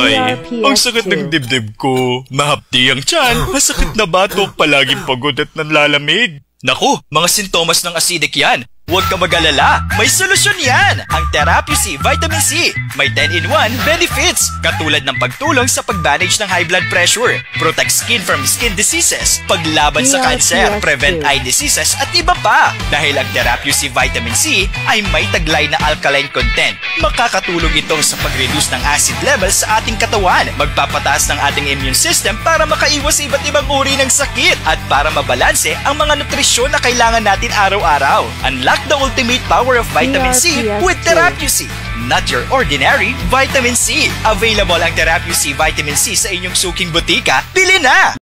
Ay, ang sakit ng dibdib ko. Mahapdi ang tiyan. Masakit na batok. Palaging pagod at nanlalamig. Naku, mga sintomas ng acidic yan. Huwag ka mag-alala, may solusyon yan! Ang Therapeucy Vitamin C. May 10-in-1 benefits, katulad ng pagtulong sa pag-manage ng high blood pressure, protect skin from skin diseases, paglaban sa cancer, prevent eye diseases, at iba pa. Dahil ang Therapeucy Vitamin C ay may taglay na alkaline content, makakatulong ito sa pag-reduce ng acid levels sa ating katawan, magpapataas ng ating immune system para makaiwas sa iba't ibang uri ng sakit, at para mabalanse ang mga nutrisyon na kailangan natin araw-araw. Unlock the ultimate power of Vitamin C with Therapeucy, not your ordinary Vitamin C. Available ang Therapeucy Vitamin C sa inyong suking butika. Bili na!